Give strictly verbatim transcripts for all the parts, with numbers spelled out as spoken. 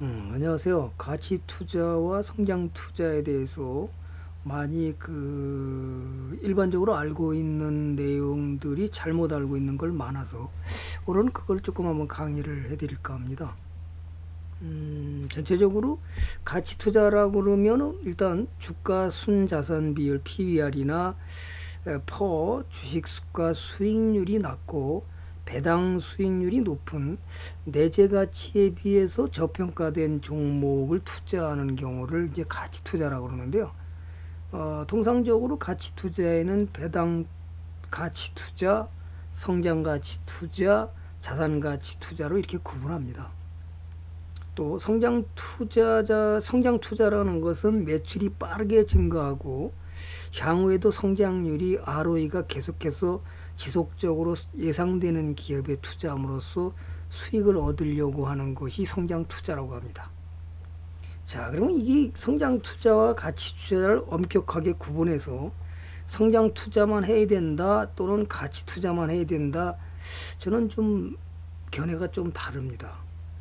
음, 안녕하세요. 가치 투자와 성장 투자에 대해서 많이 그 일반적으로 알고 있는 내용들이 잘못 알고 있는 걸 많아서 오늘은 그걸 조금 한번 강의를 해드릴까 합니다. 음, 전체적으로 가치 투자라고 그러면 일단 주가 순자산 비율 피비알이나 퍼 주식 수가 수익률이 낮고 배당 수익률이 높은 내재 가치에 비해서 저평가된 종목을 투자하는 경우를 이제 가치 투자라고 그러는데요. 어, 통상적으로 가치 투자에는 배당 가치 투자, 성장 가치 투자, 자산 가치 투자로 이렇게 구분합니다. 또 성장 투자자, 성장 투자라는 것은 매출이 빠르게 증가하고 향후에도 성장률이 알오이가 계속해서 지속적으로 예상되는 기업에 투자함으로써 수익을 얻으려고 하는 것이 성장 투자라고 합니다. 자, 그러면 이게 성장 투자와 가치 투자를 엄격하게 구분해서 성장 투자만 해야 된다 또는 가치 투자만 해야 된다, 저는 좀 견해가 좀 다릅니다.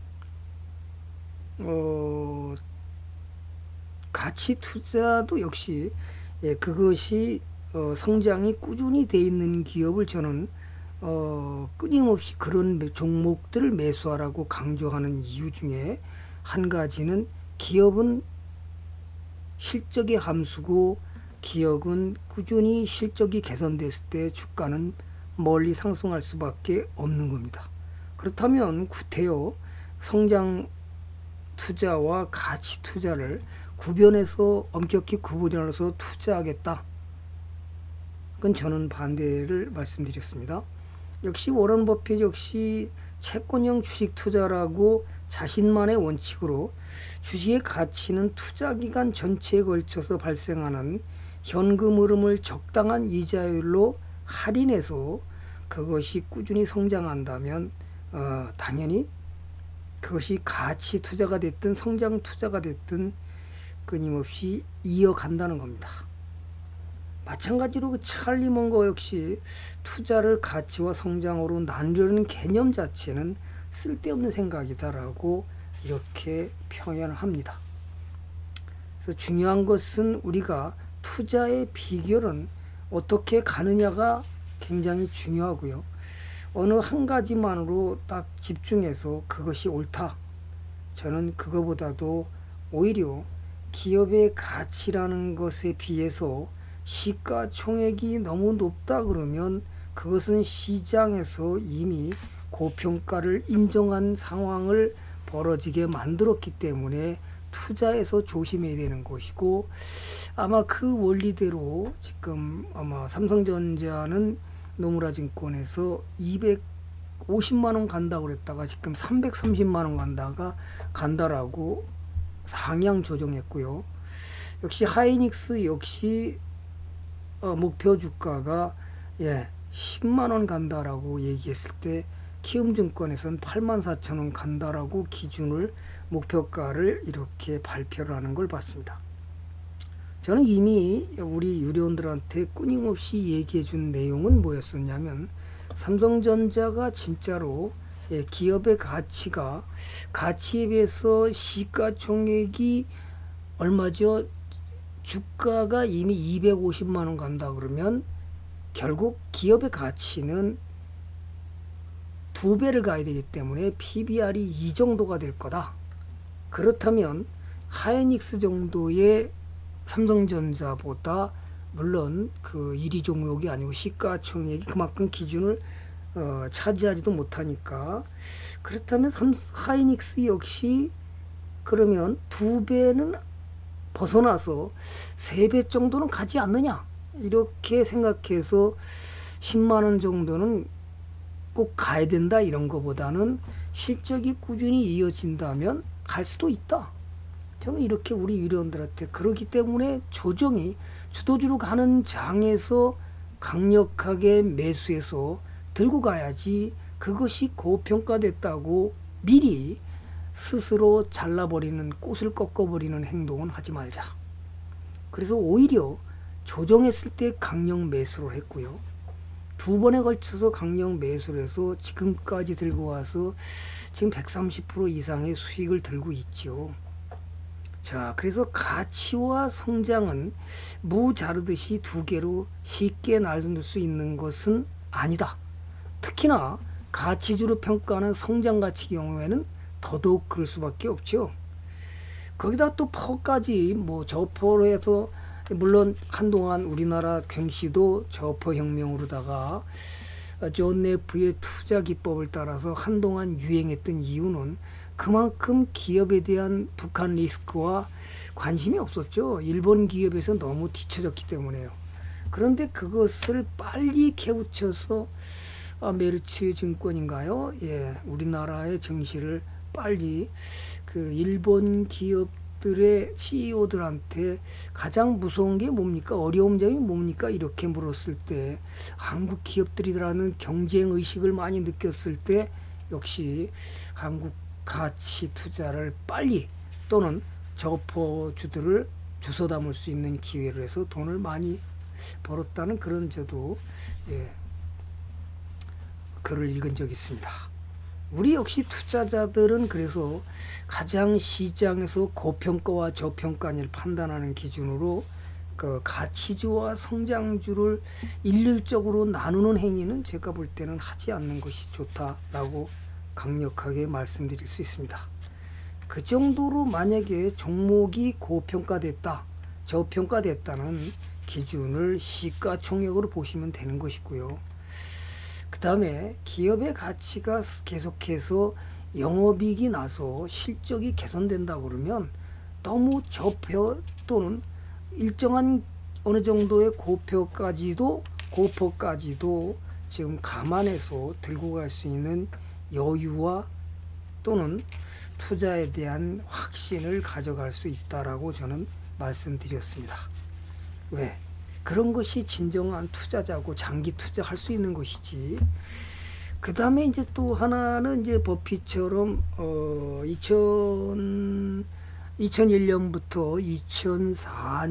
어, 가치 투자도 역시 예, 그것이 어, 성장이 꾸준히 돼 있는 기업을 저는 어, 끊임없이 그런 종목들을 매수하라고 강조하는 이유 중에 한 가지는 기업은 실적의 함수고 기업은 꾸준히 실적이 개선됐을 때 주가는 멀리 상승할 수밖에 없는 겁니다. 그렇다면 구태여 성장 투자와 가치 투자를 구별해서 엄격히 구분해서 투자하겠다, 그건 저는 반대를 말씀드렸습니다. 역시 워런 버핏 역시 채권형 주식 투자라고 자신만의 원칙으로 주식의 가치는 투자 기간 전체에 걸쳐서 발생하는 현금 흐름을 적당한 이자율로 할인해서 그것이 꾸준히 성장한다면 어, 당연히 그것이 가치 투자가 됐든 성장 투자가 됐든 끊임없이 이어간다는 겁니다. 마찬가지로 그 찰리 먼거 역시 투자를 가치와 성장으로 나누려는 개념 자체는 쓸데없는 생각이다라고 이렇게 표현을 합니다. 그래서 중요한 것은 우리가 투자의 비결은 어떻게 가느냐가 굉장히 중요하고요. 어느 한 가지만으로 딱 집중해서 그것이 옳다, 저는 그거보다도 오히려 기업의 가치라는 것에 비해서 시가총액이 너무 높다 그러면 그것은 시장에서 이미 고평가를 인정한 상황을 벌어지게 만들었기 때문에 투자에서 조심해야 되는 것이고, 아마 그 원리대로 지금 아마 삼성전자는 노무라 증권에서 이백오십만 원 간다고 그랬다가 지금 삼백삼십만 원 간다가 간다라고 상향 조정했고요. 역시 하이닉스 역시 어, 목표 주가가 예, 십만 원 간다라고 얘기했을 때 키움증권에서는 팔만 사천 원 간다라고 기준을 목표가를 이렇게 발표를 하는 걸 봤습니다. 저는 이미 우리 유료원들한테 끊임없이 얘기해 준 내용은 뭐였었냐면, 삼성전자가 진짜로 예, 기업의 가치가 가치에 비해서 시가총액이 얼마죠? 주가가 이미 이백오십만 원 간다 그러면 결국 기업의 가치는 두 배를 가야 되기 때문에 피비알이 이 정도가 될 거다. 그렇다면 하이닉스 정도의 삼성전자보다 물론 그 일 위 종목이 아니고 시가총액이 그만큼 기준을 어, 차지하지도 못하니까, 그렇다면 삼, 하이닉스 역시 그러면 두 배는 벗어나서 세 배 정도는 가지 않느냐, 이렇게 생각해서 십만 원 정도는 꼭 가야 된다 이런 거보다는 실적이 꾸준히 이어진다면 갈 수도 있다, 저는 이렇게 우리 유료원들한테, 그렇기 때문에 조정이 주도주로 가는 장에서 강력하게 매수해서 들고 가야지, 그것이 고평가됐다고 미리 스스로 잘라버리는, 꽃을 꺾어버리는 행동은 하지 말자. 그래서 오히려 조정했을 때 강력 매수를 했고요. 두 번에 걸쳐서 강력 매수를 해서 지금까지 들고 와서 지금 백삼십 퍼센트 이상의 수익을 들고 있죠. 자, 그래서 가치와 성장은 무 자르듯이 두 개로 쉽게 나눌 수 있는 것은 아니다. 특히나 가치주로 평가하는 성장가치 경우에는 더더욱 그럴 수밖에 없죠. 거기다 또 퍼까지 뭐 저퍼로 해서, 물론 한동안 우리나라 증시도 저퍼 혁명으로다가 존 네프의 투자 기법을 따라서 한동안 유행했던 이유는 그만큼 기업에 대한 북한 리스크와 관심이 없었죠. 일본 기업에서 너무 뒤처졌기 때문에요. 그런데 그것을 빨리 캐우쳐서 아, 메르츠 증권인가요? 예, 우리나라의 증시를 빨리 그 일본 기업들의 씨이오들한테 가장 무서운 게 뭡니까? 어려운 점이 뭡니까? 이렇게 물었을 때 한국 기업들이라는 경쟁 의식을 많이 느꼈을 때 역시 한국 가치 투자를 빨리 또는 저퍼주들을 주워 담을 수 있는 기회를 해서 돈을 많이 벌었다는 그런 저도 예, 글을 읽은 적이 있습니다. 우리 역시 투자자들은 그래서 가장 시장에서 고평가와 저평가를 판단하는 기준으로 그 가치주와 성장주를 일률적으로 나누는 행위는 제가 볼 때는 하지 않는 것이 좋다라고 강력하게 말씀드릴 수 있습니다. 그 정도로 만약에 종목이 고평가됐다, 저평가됐다는 기준을 시가총액으로 보시면 되는 것이고요. 그 다음에 기업의 가치가 계속해서 영업이익이 나서 실적이 개선된다 그러면 너무 저평 또는 일정한 어느 정도의 고평까지도 고퍼까지도 지금 감안해서 들고 갈 수 있는 여유와 또는 투자에 대한 확신을 가져갈 수 있다라고 저는 말씀드렸습니다. 왜? 그런 것이 진정한 투자자고 장기 투자할 수 있는 것이지. 그 다음에 이제 또 하나는 이제 버핏처럼 어 이천일 년부터 이천사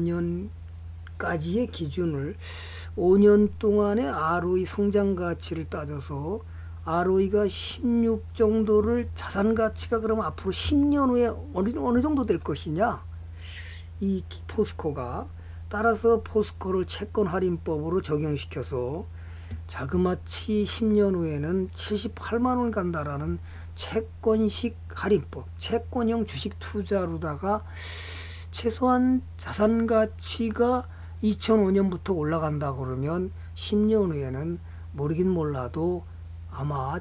년까지의 기준을 오 년 동안의 알오이 성장 가치를 따져서 알오이가 십육 정도를 자산 가치가 그러면 앞으로 십 년 후에 어느, 어느 정도 될 것이냐, 이 포스코가. 따라서 포스코를 채권 할인법으로 적용시켜서 자그마치 십 년 후에는 칠십팔만 원 간다라는 채권식 할인법, 채권형 주식 투자로다가 최소한 자산 가치가 이천오 년부터 올라간다 그러면 십 년 후에는 모르긴 몰라도 아마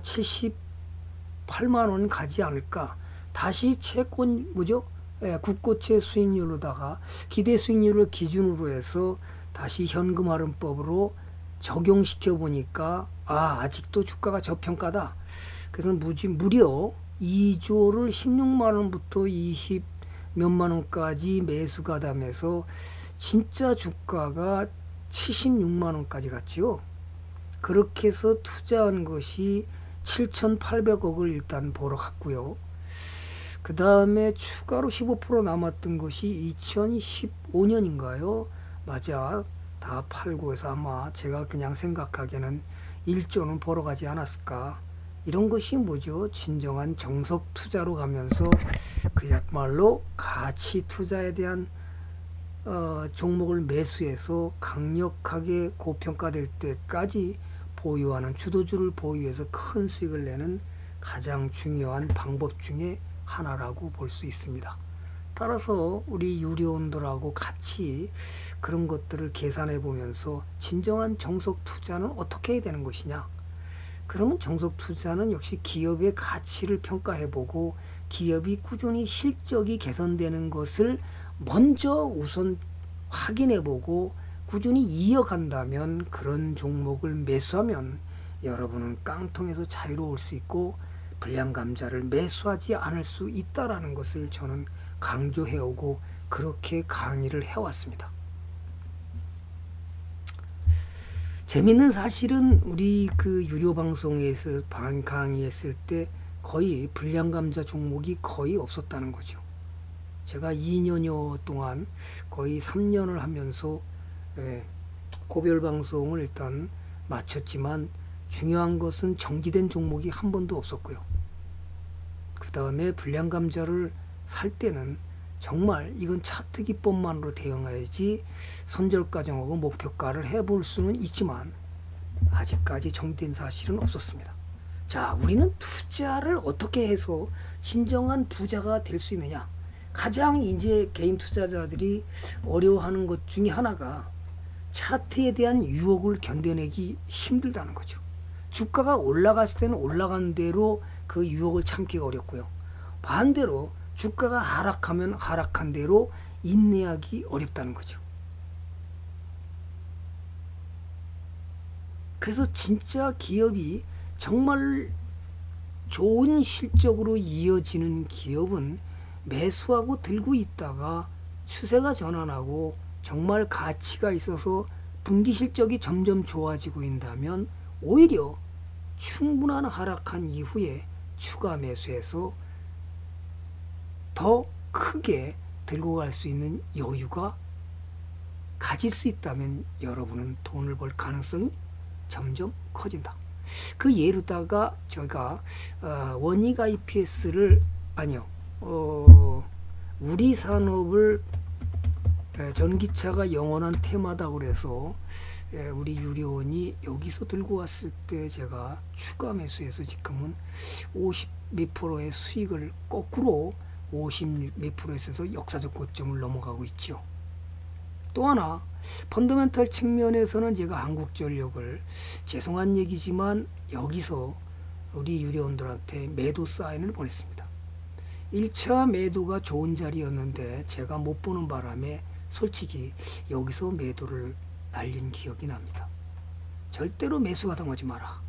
칠십팔만 원 가지 않을까. 다시 채권 뭐죠? 예, 국고채 수익률로다가 기대 수익률을 기준으로 해서 다시 현금 할인법으로 적용시켜 보니까 아, 아직도 주가가 저평가다. 그래서 무지, 무려 이조를 십육만 원부터 이십 몇만 원까지 매수가 되면서 진짜 주가가 칠십육만 원까지 갔지요. 그렇게 해서 투자한 것이 칠천팔백억을 일단 벌어 갔고요. 그 다음에 추가로 십오 퍼센트 남았던 것이 이천십오 년인가요? 맞아. 다 팔고 해서 아마 제가 그냥 생각하기에는 일조는 벌어가지 않았을까. 이런 것이 뭐죠? 진정한 정석 투자로 가면서 그야말로 가치 투자에 대한 어, 종목을 매수해서 강력하게 고평가될 때까지 보유하는, 주도주를 보유해서 큰 수익을 내는 가장 중요한 방법 중에 하나라고 볼 수 있습니다. 따라서 우리 유료원들하고 같이 그런 것들을 계산해 보면서 진정한 정석 투자는 어떻게 해야 되는 것이냐. 그러면 정석 투자는 역시 기업의 가치를 평가해 보고 기업이 꾸준히 실적이 개선되는 것을 먼저 우선 확인해 보고 꾸준히 이어간다면 그런 종목을 매수하면 여러분은 깡통에서 자유로울 수 있고 불량 감자를 매수하지 않을 수 있다라는 것을 저는 강조해오고 그렇게 강의를 해왔습니다. 재밌는 사실은 우리 그 유료 방송에서 방 강의했을 때 거의 불량 감자 종목이 거의 없었다는 거죠. 제가 이 년여 동안 거의 삼 년을 하면서 예, 고별 방송을 일단 맞췄지만 중요한 것은 정지된 종목이 한 번도 없었고요. 그 다음에 불량감자를 살 때는 정말 이건 차트 기법만으로 대응해야지 손절가정하고 목표가를 해볼 수는 있지만 아직까지 정된 사실은 없었습니다. 자, 우리는 투자를 어떻게 해서 진정한 부자가 될 수 있느냐? 가장 이제 개인 투자자들이 어려워하는 것 중에 하나가 차트에 대한 유혹을 견뎌내기 힘들다는 거죠. 주가가 올라갔을 때는 올라간 대로 그 유혹을 참기가 어렵고요. 반대로 주가가 하락하면 하락한 대로 인내하기 어렵다는 거죠. 그래서 진짜 기업이 정말 좋은 실적으로 이어지는 기업은 매수하고 들고 있다가 추세가 전환하고 정말 가치가 있어서 분기 실적이 점점 좋아지고 있다면 오히려 충분한 하락한 이후에 추가 매수해서 더 크게 들고 갈 수 있는 여유가 가질 수 있다면 여러분은 돈을 벌 가능성이 점점 커진다. 그 예로다가 제가 어, 원익 아이피에스를 아니요 어, 우리 산업을 에, 전기차가 영원한 테마다 그래서 에, 우리 유료원이 여기서 들고 왔을 때 제가 추가 매수해서 지금은 오십 몇 프로의 수익을 거꾸로 오십 몇 프로에서 역사적 고점을 넘어가고 있죠. 또 하나 펀더멘털 측면에서는 제가 한국전력을 죄송한 얘기지만 여기서 우리 유료원들한테 매도 사인을 보냈습니다. 일 차 매도가 좋은 자리였는데 제가 못 보는 바람에 솔직히 여기서 매도를 날린 기억이 납니다. 절대로 매수가 당하지 마라.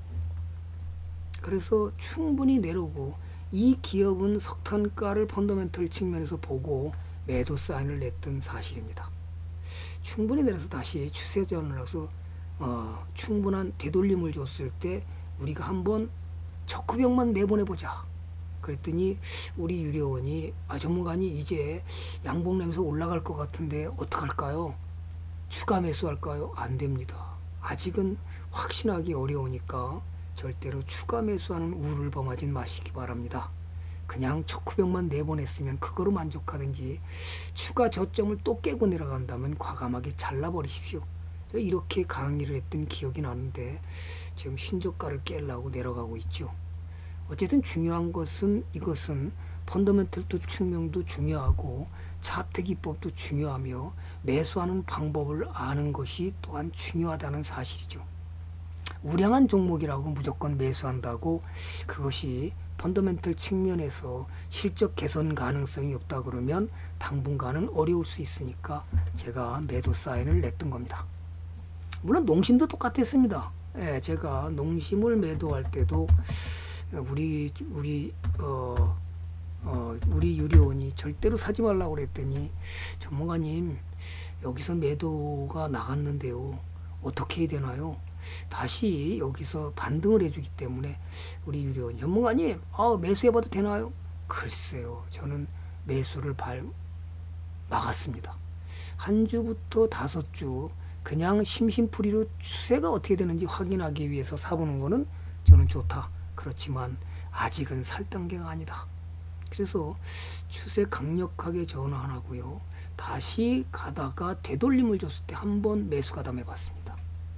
그래서 충분히 내려오고 이 기업은 석탄가를 펀더멘털 측면에서 보고 매도 사인을 냈던 사실입니다. 충분히 내려서 다시 추세 전환을 해서 어, 충분한 되돌림을 줬을 때 우리가 한번 적후병만 내보내보자. 그랬더니 우리 유료원이 아 전문가님 이제 양봉 내면서 올라갈 것 같은데 어떡할까요? 추가 매수할까요? 안 됩니다. 아직은 확신하기 어려우니까 절대로 추가 매수하는 우를 범하지 마시기 바랍니다. 그냥 척후병만 내보냈으면 그거로 만족하든지 추가 저점을 또 깨고 내려간다면 과감하게 잘라버리십시오. 이렇게 강의를 했던 기억이 나는데 지금 신저가를 깨려고 내려가고 있죠. 어쨌든 중요한 것은 이것은 펀더멘털도 측면도 중요하고 차트 기법도 중요하며 매수하는 방법을 아는 것이 또한 중요하다는 사실이죠. 우량한 종목이라고 무조건 매수한다고 그것이 펀더멘털 측면에서 실적 개선 가능성이 없다 그러면 당분간은 어려울 수 있으니까 제가 매도 사인을 냈던 겁니다. 물론 농심도 똑같았습니다. 예, 제가 농심을 매도할 때도 우리 우리 어, 어, 우리 유료원이 절대로 사지 말라고 그랬더니 전문가님 여기서 매도가 나갔는데요. 어떻게 해야 되나요? 다시 여기서 반등을 해주기 때문에 우리 유료원 전문가님 아, 매수해봐도 되나요? 글쎄요. 저는 매수를 발 막았습니다. 한 주부터 다섯 주 그냥 심심풀이로 추세가 어떻게 되는지 확인하기 위해서 사보는 거는 저는 좋다. 그렇지만 아직은 살 단계가 아니다. 그래서 추세 강력하게 전환하고요. 다시 가다가 되돌림을 줬을 때 한번 매수 가담해 봤습니다.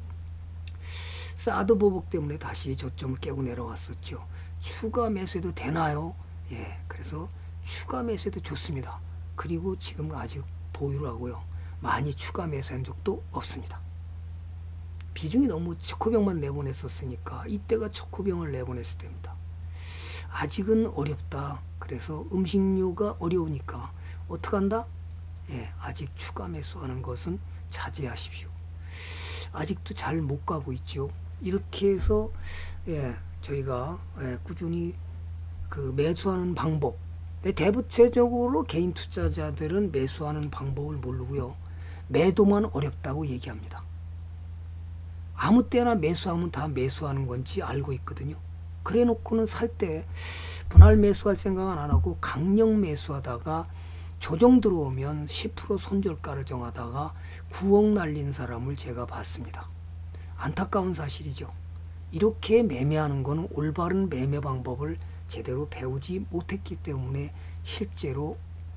사드 보복 때문에 다시 저점을 깨고 내려왔었죠. 추가 매수해도 되나요? 예, 그래서 추가 매수해도 좋습니다. 그리고 지금 아직 보유를 하고요. 많이 추가 매수한 적도 없습니다. 비중이 너무 척후병만 내보냈었으니까 이때가 척후병을 내보냈을 때입니다. 아직은 어렵다. 그래서 음식료가 어려우니까 어떡한다? 예, 아직 추가 매수하는 것은 자제하십시오. 아직도 잘 못 가고 있죠. 이렇게 해서 예, 저희가 예, 꾸준히 그 매수하는 방법. 대부채적으로 개인 투자자들은 매수하는 방법을 모르고요. 매도만 어렵다고 얘기합니다. 아무 때나 매수하면 다 매수하는 건지 알고 있거든요. 그래 놓고는 살 때 분할 매수할 생각은 안 하고 강력 매수하다가 조정 들어오면 십 퍼센트 손절가를 정하다가 구억 날린 사람을 제가 봤습니다. 안타까운 사실이죠. 이렇게 매매하는 거는 올바른 매매 방법을 제대로 배우지 못했기 때문에 실제로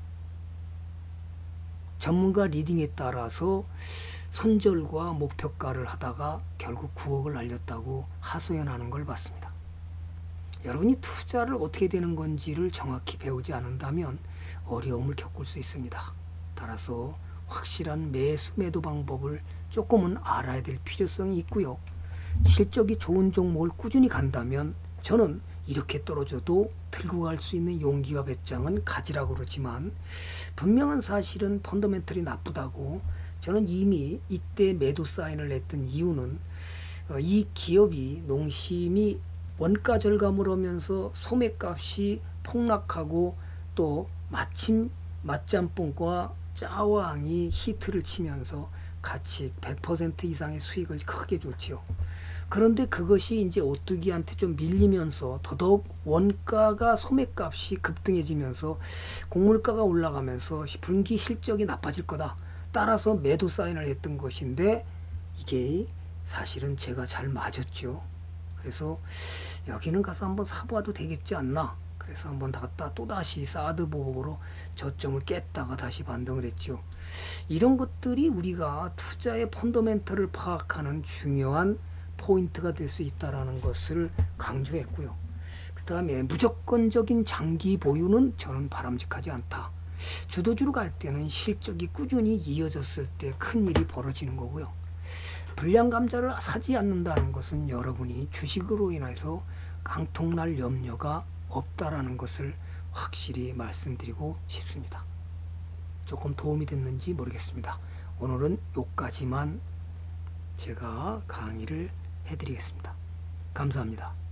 전문가 리딩에 따라서 손절과 목표가를 하다가 결국 구억을 날렸다고 하소연하는 걸 봤습니다. 여러분이 투자를 어떻게 되는 건지를 정확히 배우지 않는다면 어려움을 겪을 수 있습니다. 따라서 확실한 매수 매도 방법을 조금은 알아야 될 필요성이 있고요. 실적이 좋은 종목을 꾸준히 간다면 저는 이렇게 떨어져도 들고 갈 수 있는 용기와 배짱은 가지라고 그러지만, 분명한 사실은 펀더멘털이 나쁘다고 저는 이미 이때 매도 사인을 냈던 이유는 이 기업이 농심이 원가 절감을 하면서 소매값이 폭락하고 또 마침 맛짬뽕과 짜왕이 히트를 치면서 같이 백 퍼센트 이상의 수익을 크게 줬지요. 그런데 그것이 이제 오뚜기한테 좀 밀리면서 더더욱 원가가 소매값이 급등해지면서 곡물가가 올라가면서 분기 실적이 나빠질 거다. 따라서 매도 사인을 했던 것인데 이게 사실은 제가 잘 맞았죠. 그래서 여기는 가서 한번 사봐도 되겠지 않나. 그래서 한번 갔다 또다시 사드 보복으로 저점을 깼다가 다시 반등을 했죠. 이런 것들이 우리가 투자의 펀더멘털을 파악하는 중요한 포인트가 될 수 있다는 것을 강조했고요. 그 다음에 무조건적인 장기 보유는 저는 바람직하지 않다. 주도주로 갈 때는 실적이 꾸준히 이어졌을 때 큰일이 벌어지는 거고요. 불량 감자를 사지 않는다는 것은 여러분이 주식으로 인해서 깡통날 염려가 없다라는 것을 확실히 말씀드리고 싶습니다. 조금 도움이 됐는지 모르겠습니다. 오늘은 여기까지만 제가 강의를 해드리겠습니다. 감사합니다.